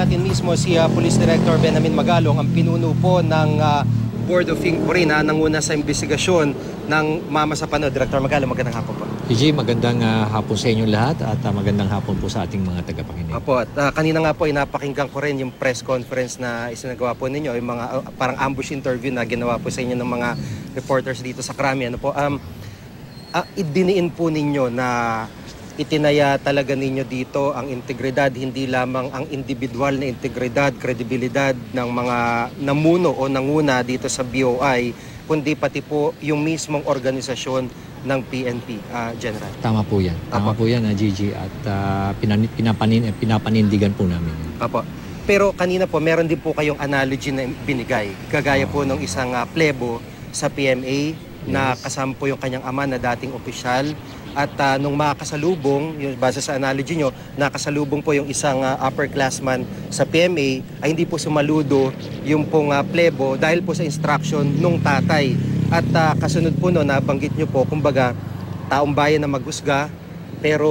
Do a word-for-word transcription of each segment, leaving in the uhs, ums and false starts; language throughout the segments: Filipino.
natin mismo si uh, Police Director Benamin Magalong, ang pinuno po ng uh, Board of Inquiry na nanguna sa investigasyon ng Mama sa Pano. Director Magalong, magandang hapon po. P G, magandang uh, hapon sa inyo lahat at uh, magandang hapon po sa ating mga tagapakinig. Apo, at uh, kanina nga po ay napakinggan ko rin yung press conference na isinagawa po ninyo, yung mga uh, parang ambush interview na ginawa po sa inyo ng mga reporters dito sa Krami. Ano po, um, uh, idiniin po ninyo na itinaya talaga ninyo dito ang integridad, hindi lamang ang individual na integridad, kredibilidad ng mga namuno o nanguna dito sa B O I, kundi pati po yung mismong organisasyon ng P N P, uh, General. Tama po yan. Tama Apo. po yan, uh, Gigi, at uh, pinan pinapanin pinapanindigan po namin. Apo. Pero kanina po, meron din po kayong analogy na binigay, kagaya oh. po ng isang uh, plebo sa P M A, yes, na kasama po yung kanyang ama na dating opisyal. At uh, nung makakasalubong, yung base sa analogy nyo, nakasalubong po yung isang uh, upperclassman sa P M A, ay hindi po sumaludo yung pong uh, plebo dahil po sa instruction nung tatay. At uh, kasunod po no, nabanggit nyo po, kumbaga, taong bayan na maghusga, pero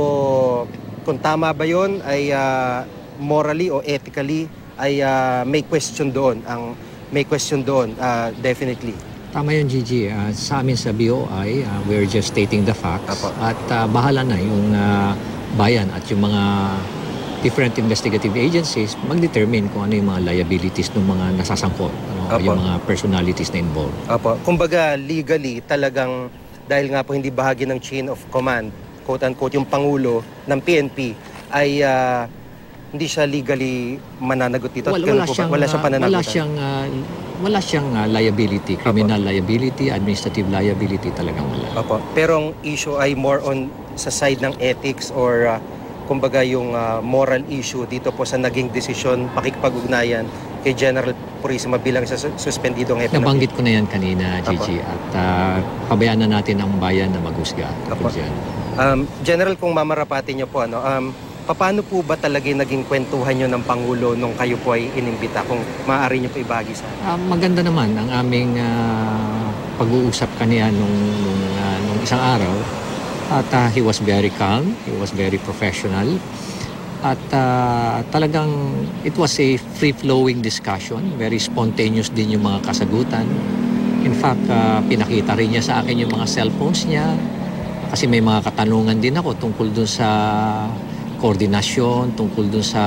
kung tama ba yun, ay uh, morally o ethically, ay uh, may question doon, ang may question doon, uh, definitely. Tama yun, Gigi. Uh, sa amin sa B O I, uh, we're just stating the facts. Apo. At uh, bahala na yung uh, bayan at yung mga different investigative agencies mag-determine kung ano yung mga liabilities ng mga nasasangkot, ano, yung mga personalities na involved. Apo. Kumbaga, legally, talagang dahil nga po hindi bahagi ng chain of command, quote-unquote, yung Pangulo ng P N P, ay uh, hindi siya legally mananagot dito. Wala, wala siyang, wala siyang pananagutan. Wala siyang, uh, wala siyang uh, liability, criminal Apo. liability, administrative liability, talagang wala. Apo. Pero ang issue ay more on sa side ng ethics or uh, kumbaga yung uh, moral issue dito po sa naging desisyon, pakikipag-ugnayan kay General Purisima bilang isa suspendidong F N P. Nabanggit ko na yan kanina, Gigi, at uh, pabayaan na natin ang bayan na maghusga. Um, General, kung mamarapati niyo po, ano, um, paano po ba talaga naging kwentuhan nyo ng Pangulo nung kayo po ay inimbita? Kung maaari nyo po ibahagi sa akin. Uh, maganda naman ang aming uh, pag-uusap kaniya nung, nung, uh, nung isang araw. At uh, he was very calm, he was very professional. At uh, talagang it was a free-flowing discussion. Very spontaneous din yung mga kasagutan. In fact, uh, pinakita rin niya sa akin yung mga cellphones niya. Kasi may mga katanungan din ako tungkol dun sa koordinasyon, tungkol dun sa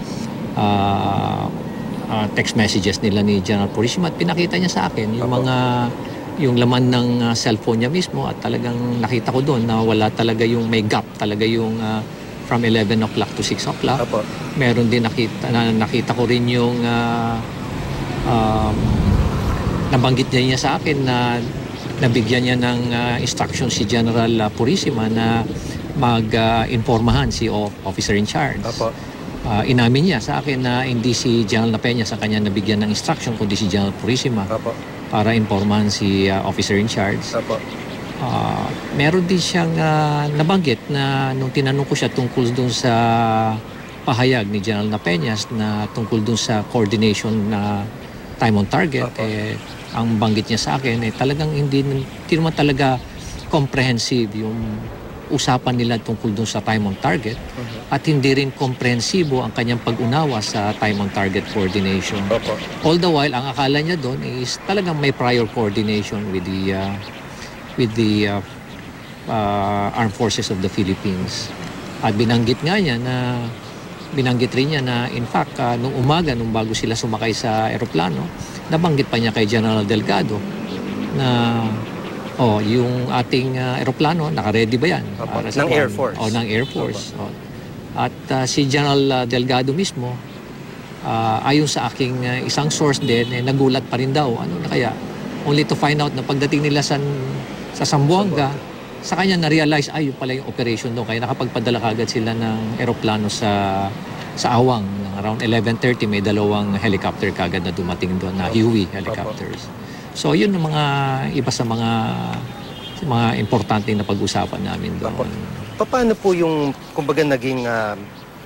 uh, uh, text messages nila ni General Purisima, at pinakita niya sa akin yung mga yung laman ng uh, cellphone niya mismo, at talagang nakita ko doon na wala talaga yung may gap talaga yung uh, from eleven o'clock to six o'clock. Meron din nakita na, nakita ko rin yung uh, um, nabanggit niya, niya sa akin na nabigyan niya ng uh, instruction si General uh, Purisima na mag-informahan uh, si officer in charge. Apo. Uh, inamin niya sa akin na hindi si General Napeña sa kanya nabigyan ng instruction, kundi si General Purisima. Apo. Para informahan si uh, officer in charge. Apo. Uh, meron din siyang uh, nabanggit na nung tinanong ko siya tungkol dun sa pahayag ni General Napeñas na tungkol dun sa coordination na time on target, eh, ang banggit niya sa akin, eh, talagang hindi, hindi naman talaga comprehensive yung usapan nila tungkol dun sa time on target, uh-huh. at hindi rin komprehensibo ang kanyang pag-unawa sa time on target coordination. Okay. All the while, ang akala niya doon is talagang may prior coordination with the uh, with the uh, uh, Armed Forces of the Philippines. At binanggit nga niya na binanggit rin niya na in fact uh, nung umaga, nung bago sila sumakay sa eroplano, nabanggit pa niya kay General Delgado na oh, yung ating uh, eroplano, naka-ready ba yan? Para sa ng Air Force. Oh, ng Air Force. Oh. At uh, si General uh, Delgado mismo, uh, ayon sa aking uh, isang source din, eh, nagulat pa rin daw. Ano na kaya? Only to find out na pagdating nila sa, sa Zamboanga, sa kanya na-realize, ay, yun pala yung operation doon. Kaya nakapagpadala kagad sila ng eroplano sa sa Awang. Around eleven thirty, may dalawang helicopter kagad na dumating doon, na Huey helicopters. So yun ang mga iba sa mga sa mga importante na pag-usapan namin doon. Paano po yung kumbaga naging uh,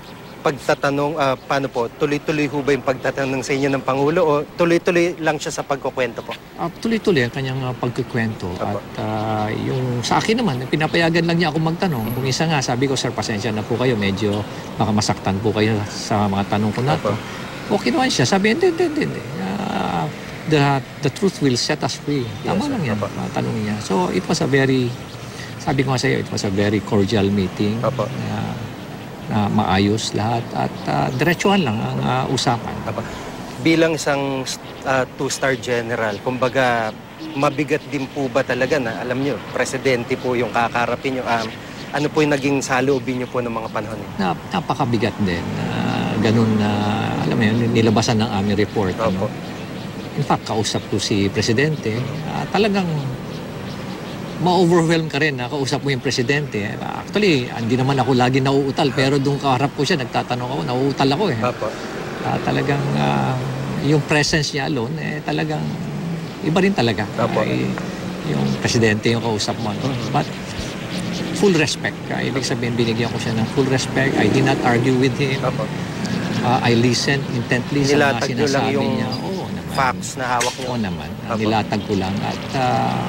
pagtatanong, ah, paano po, tuloy-tuloy ho ba yung pagtatanong sa inyo ng Pangulo o tuloy-tuloy lang siya sa pagkukwento po? Uh, tuloy-tuloy ang kanyang uh, pagkikwento. Apo. At uh, yung sa akin naman, pinapayagan lang niya ako magtanong. Kung isa nga, sabi ko, sir, pasensya na po kayo. Medyo baka masaktan po kayo sa mga tanong ko na to. Okay naman siya. Sabi, hindi, hindi, hindi. Uh, the, the truth will set us free. Tama Yes, lang yan, apo. uh, tanong niya. So, it was a very, sabi ko nga sa iyo, it was a very cordial meeting. Apo. Uh, na maayos lahat at uh, diretsuhan lang ang uh, usapan. Aba, bilang isang uh, two-star general, kumbaga mabigat din po ba talaga na alam nyo, presidente po yung kakarapin nyo. Um, ano po yung naging saloobin nyo po ng mga panahon? Na, napakabigat din. Uh, ganun na, uh, alam mo yun, nilabasan ng aming report. Ano? In fact, kausap ko si presidente, uh, talagang ma-overwhelm ka rin na kausap mo yung presidente. Actually, hindi naman ako lagi nauutal, pero doon kaharap ko siya, nagtatanong ako, nauutal ako eh. Apo. Uh, talagang uh, yung presence niya alone, eh, talagang iba rin talaga. Apo. Uh, yung presidente yung kausap mo. No? But full respect. Uh, ibig sabihin, binigyan ko siya ng full respect. I did not argue with him. Apo. Uh, I listened intently sa mga Nilatag nyo lang sinasabi yung niya. Oo naman. facts na hawak nyo. Oo naman. Uh, Apo. nilatag ko lang. At uh,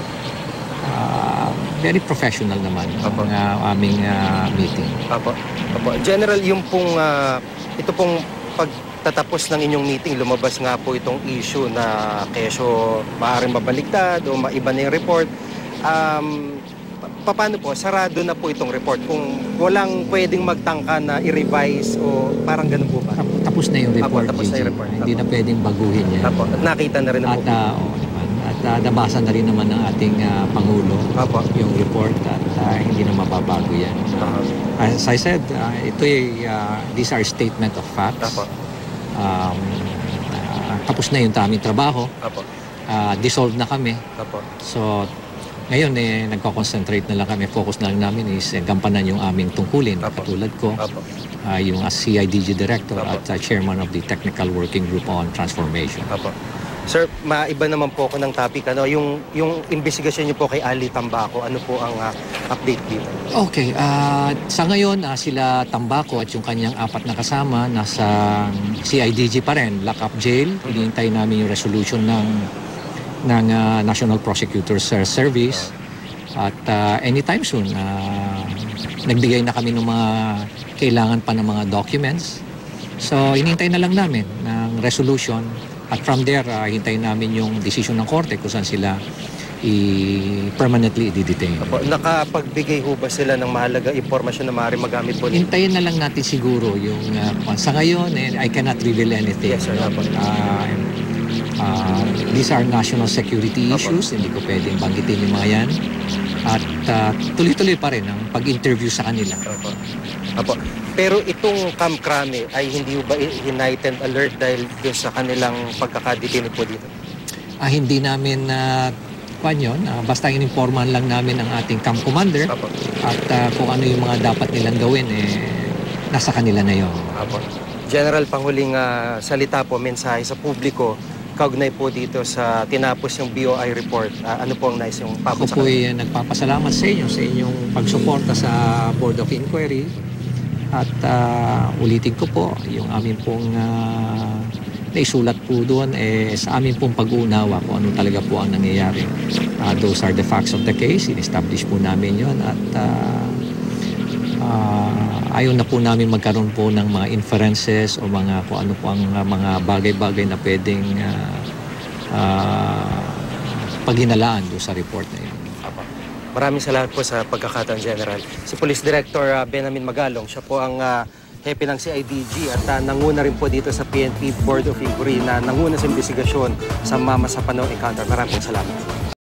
uh, very professional naman Apo. ang uh, aming uh, meeting. Apo. Apo. General, yung pong, uh, ito pong pagtatapos ng inyong meeting, lumabas nga po itong issue na keso maaaring mabaligtad o maiba na yung report. Um, pa- paano po? Sarado na po itong report. Kung walang pwedeng magtangka na i-revise o parang ganun po ba? Tap- Tapos na yung report. Apo, tapos na yung Gigi. report. Hindi Apo. na pwedeng baguhin yan. Apo. At nakita na rin na At po. uh, oo naman. At uh, nabasa na rin naman ng ating uh, Pangulo Apo. yung report at uh, hindi na mababago yan. Apo. As I said, uh, ito ay, uh, these are statement of facts. Apo. Um, uh, tapos na yung aming trabaho. Apo. Uh, dissolved na kami. Apo. So, ngayon eh, nagko-concentrate na lang kami. Focus na lang namin is eh, gampanan yung aming tungkulin. Apo. Katulad ko, Apo. uh, yung as C I D G Director Apo. at uh, Chairman of the Technical Working Group on Transformation. Apo. Sir, maiba naman po ako ng topic. Ano, yung, yung investigasyon niyo po kay Ali Tambaco, ano po ang uh, update dito? Okay, uh, sa ngayon uh, sila Tambaco at yung kanyang apat na kasama nasa C I D G pa rin, lock-up jail. Hinihintay namin yung resolution ng ng uh, National Prosecutor's uh, Service at uh, anytime soon uh, nagbigay na kami ng mga kailangan pa ng mga documents. So hinihintay na lang namin ng resolution at from there uh, hintayin namin yung decision ng korte kung saan sila i-permanently i-detain. Apo, nakapagbigay ho ba sila ng mahalaga impormasyon na maaari magamit po nito? Hintayin na lang natin siguro yung uh, sa ngayon eh, I cannot reveal anything. Yes, sir. Apo. Uh, uh, these are national security Apo. issues, hindi ko pwedeng banggitin yung mga yan. At uh, tuloy-tuloy pa rin ang pag-interview sa kanila. Apo. Apo. Pero itong Camp Crame ay hindi ho ba heightened alert dahil doon sa kanilang pagkakadetino po dito? Ah, hindi namin na uh, yun, uh, basta ininformahan lang namin ang ating camp commander Apo. at uh, kung ano yung mga dapat nilang gawin, eh, nasa kanila na yun. Apo. General, panghuling uh, salita po, mensahe sa publiko, kaugnay po dito sa tinapos yung B O I report. Uh, ano po ang nais yung Ako papos sa po kanila? ay nagpapasalamat sa inyo sa inyong pagsuporta sa Board of Inquiry at uh, ulitin ko po yung amin pong uh, naisulat po doon eh, sa amin pong pag-uunawa kung ano talaga po ang nangyayari. Uh, those are the facts of the case. In-establish po namin yon at uh, uh, ayaw na po namin magkaroon po ng mga inferences o mga kung ano po ang uh, mga bagay-bagay na pwedeng uh, uh, paghinalaan doon sa report na yun. Apo. Maraming salamat po sa pagkakataon, General. Si Police Director uh, Benamin Magalong, siya po ang uh, hepe ng C I D G at uh, nanguna rin po dito sa P N P Board of Inquiry na nanguna sa investigasyon sa Mama sa Panong Encounter. Maraming salamat.